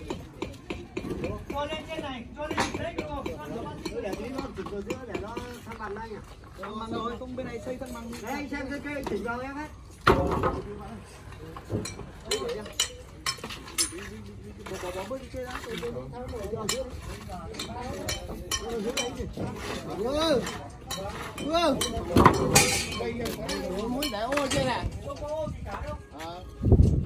Cho lên trên này, cho lên đấy được không? Để tí nó chỉnh vào giữa để nó thăng bằng đây nhỉ? Thăng bằng rồi, không bên này xây thăng bằng. Đây xem cái chỉnh vào em hết. Bỏ bước đi chơi đó. Muốn để ô chơi nè. Không có ô gì cả đâu.